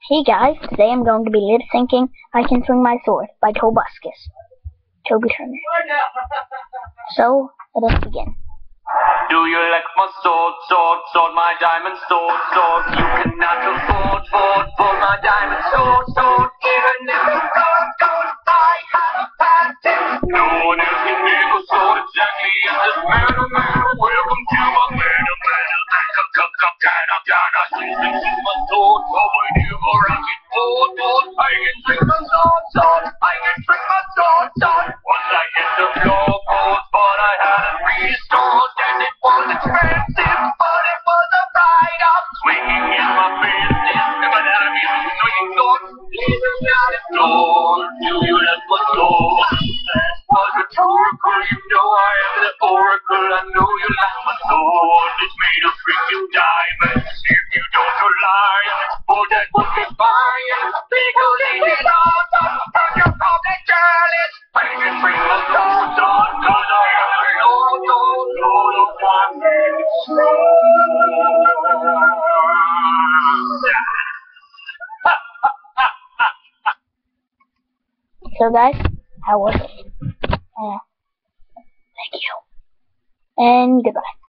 Hey guys, today I'm going to be lip syncing I Can Swing My Sword by Tobuscus. Toby Turner. So, let us begin. Do you like my sword, sword, sword, my diamond sword, sword? You cannot afford, for my diamond sword, sword. Even if you don't, I have a patent. No one else can make a sword exactly as this man. Welcome to my man. Swing my sword, sword, whenever I get bored. I can swing my sword, sword. I can swing my sword, sword. Once I hit the floorboards, but I had it restored. It was expensive, but it was a write-off. Swinging is my business, but I mean swinging swords. Leaving out its doors, do you like my sword? That was rhetorical, you know I am the oracle. I know you like my sword. It's made of freaking diamonds. If you don't rely, oh that would be fine. Because it is awesome, and you're probably jealous. I can bring my sword, sword, cause I am the Lord of my So guys, how was it? Thank you. And goodbye.